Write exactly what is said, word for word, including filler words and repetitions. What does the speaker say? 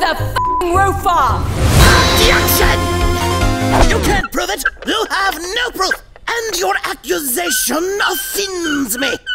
a f***ing roofer! Objection! You can't prove it! You have no proof! And your accusation offends me!